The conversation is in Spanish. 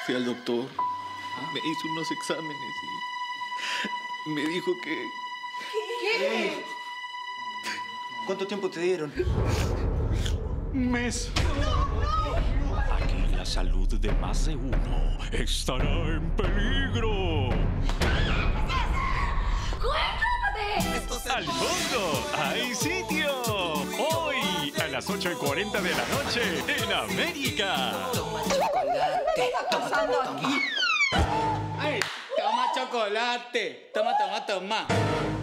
Fui al doctor, me hizo unos exámenes y me dijo que... ¿Qué? ¿Cuánto tiempo te dieron? Un mes. Aquí la salud de más de uno estará en peligro. ¡Cuéntate! ¡Al fondo hay sitio! Hoy a las 8:40 de la noche en América. Toma chocolate. ¿Qué está pasando aquí? ¡Ay! ¡Toma chocolate! ¡Toma, toma, toma!